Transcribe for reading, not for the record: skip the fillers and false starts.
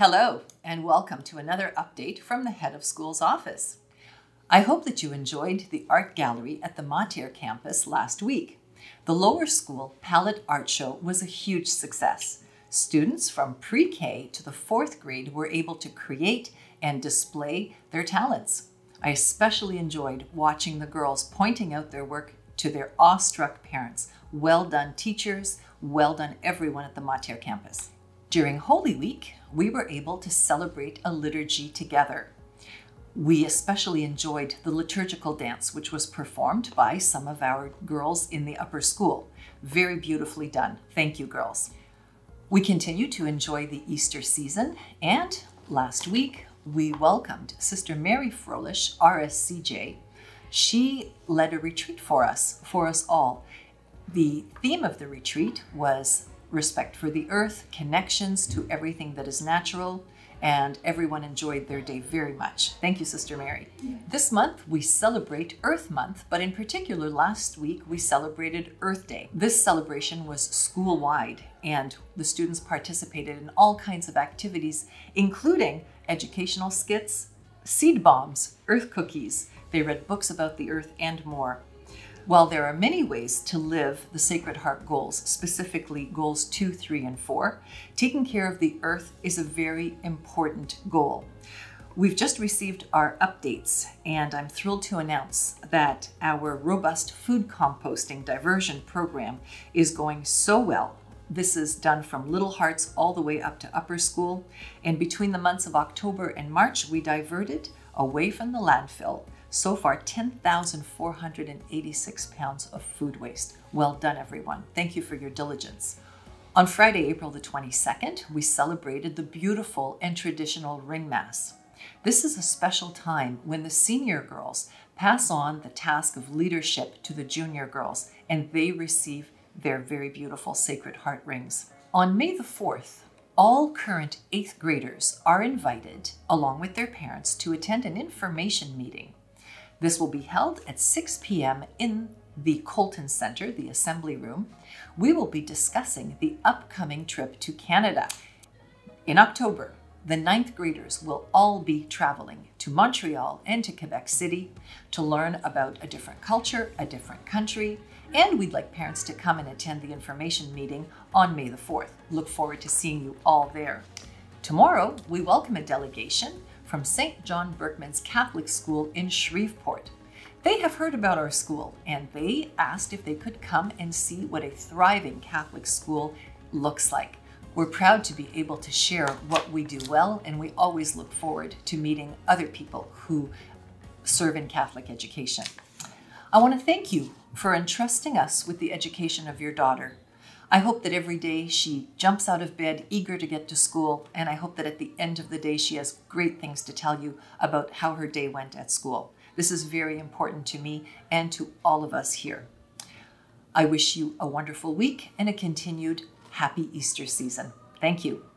Hello, and welcome to another update from the head of school's office. I hope that you enjoyed the art gallery at the Mater campus last week. The lower school palette art show was a huge success. Students from pre-K to the 4th grade were able to create and display their talents. I especially enjoyed watching the girls pointing out their work to their awestruck parents. Well done, teachers. Well done, everyone at the Mater campus. During Holy Week, we were able to celebrate a liturgy together. We especially enjoyed the liturgical dance, which was performed by some of our girls in the upper school. Very beautifully done. Thank you, girls. We continue to enjoy the Easter season, and last week we welcomed Sister Mary Froelich, RSCJ. She led a retreat for us all. The theme of the retreat was respect for the earth, connections to everything that is natural, and everyone enjoyed their day very much. Thank you, Sister Mary. This month we celebrate Earth Month, but in particular last week we celebrated Earth Day. This celebration was school-wide, and the students participated in all kinds of activities, including educational skits, seed bombs, earth cookies. They read books about the earth and more. While there are many ways to live the Sacred Heart goals, specifically goals 2, 3, and 4, taking care of the earth is a very important goal. We've just received our updates, and I'm thrilled to announce that our robust food composting diversion program is going so well. This is done from Little Hearts all the way up to upper school, and between the months of October and March, we diverted away from the landfill so far 10,486 pounds of food waste. Well done, everyone. Thank you for your diligence. On Friday, April the 22nd, we celebrated the beautiful and traditional Ring Mass. This is a special time when the senior girls pass on the task of leadership to the junior girls, and they receive their very beautiful Sacred Heart rings. On May the 4th, all current 8th graders are invited, along with their parents, to attend an information meeting. This will be held at 6 p.m. in the Colton Center, the assembly room. We will be discussing the upcoming trip to Canada. In October, the 9th graders will all be traveling to Montreal and to Quebec City to learn about a different culture, a different country, and we'd like parents to come and attend the information meeting on May the 4th. Look forward to seeing you all there. Tomorrow, we welcome a delegation from St. John Berkman's Catholic School in Shreveport. They have heard about our school, and they asked if they could come and see what a thriving Catholic school looks like. We're proud to be able to share what we do well, and we always look forward to meeting other people who serve in Catholic education. I want to thank you for entrusting us with the education of your daughter. I hope that every day she jumps out of bed eager to get to school, and I hope that at the end of the day she has great things to tell you about how her day went at school. This is very important to me and to all of us here. I wish you a wonderful week and a continued happy Easter season. Thank you.